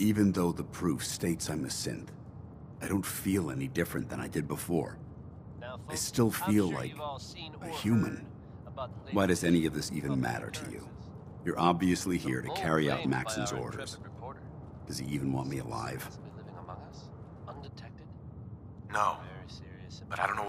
Even though the proof states I'm a synth, I don't feel any different than I did before. I still feel like a human. Why does any of this even matter to you? You're obviously here to carry out Maxon's orders. Does he even want me alive? No, but I don't know